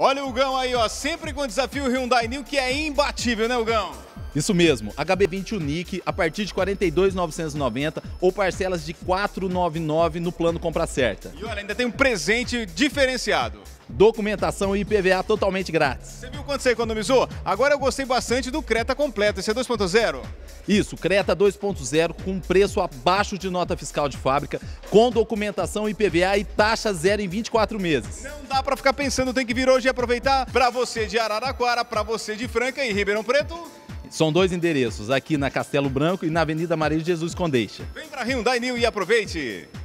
Olha o Hugão aí, ó, sempre com o desafio Hyundai New, que é imbatível, né, Hugão? Isso mesmo, HB20 Unique a partir de R$ 42.990 ou parcelas de R$ 499 no plano Compra Certa. E olha, ainda tem um presente diferenciado. Documentação e IPVA totalmente grátis. Você viu quanto você economizou? Agora eu gostei bastante do Creta completo, esse é 2.0? Isso, Creta 2.0 com preço abaixo de nota fiscal de fábrica, com documentação IPVA e taxa zero em 24 meses. Não dá pra ficar pensando, tem que vir hoje e aproveitar. Pra você de Araraquara, pra você de Franca e Ribeirão Preto. São dois endereços, aqui na Castelo Branco e na Avenida Maria de Jesus Condeixa. Vem pra Hyundai New e aproveite!